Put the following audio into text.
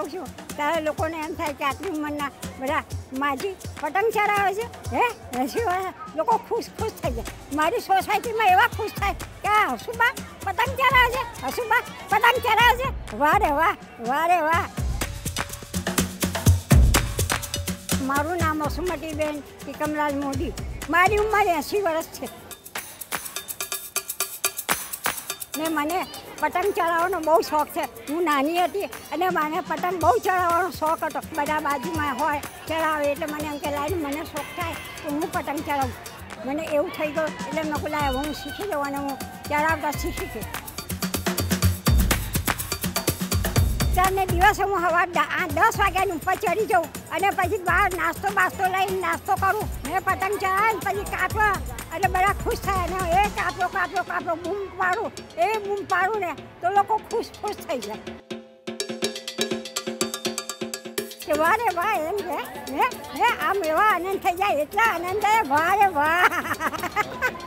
જાઉં છું ત્યારે લોકોને એમ થાય કે આટલી ઉંમરના બધા માજી પતંગ ચડાવે છે લોકો ખુશ થઈ જાય. મારી સોસાયટીમાં એવા ખુશ થાય કે હસુબા પતંગ ચડાવે છે, હસુબા પતંગ ચડાવે છે. વાહ રે વાહ, વાહ રે વાહ. મારું નામ વસુમતીબેન ટીકમલાલ મોદી. મારી ઉંમર 80 વર્ષ છે ને મને પતંગ ચડાવવાનો બહુ શોખ છે. હું નાની હતી અને મને પતંગ બહુ ચડાવવાનો શોખ હતો. બધા બાજુમાં હોય ચડાવે એટલે મને એમ કે લાવી મને શોખ થાય તો હું પતંગ ચડાવું. મને એવું થઈ ગયું એટલે મેં કહું લાવ હું શીખી જાઉં અને હું ચડાવતા શીખી ગઈ. ચારને દિવસે હું સવાર 10 વાગ્યાની ઉપર ચડી જાઉં અને પછી બહાર નાસ્તો લઈને નાસ્તો કરું ને પતંગ ચડાવીને પછી કાપવા એટલે બધા ખુશ થાય ને એ કાપો બૂમ પાડું ને તો લોકો ખુશ થઈ જાય કે વાહ રે વાહ એમ છે. આમ એવા આનંદ થઈ જાય એટલા આનંદ થાય વાહ રે વાહ.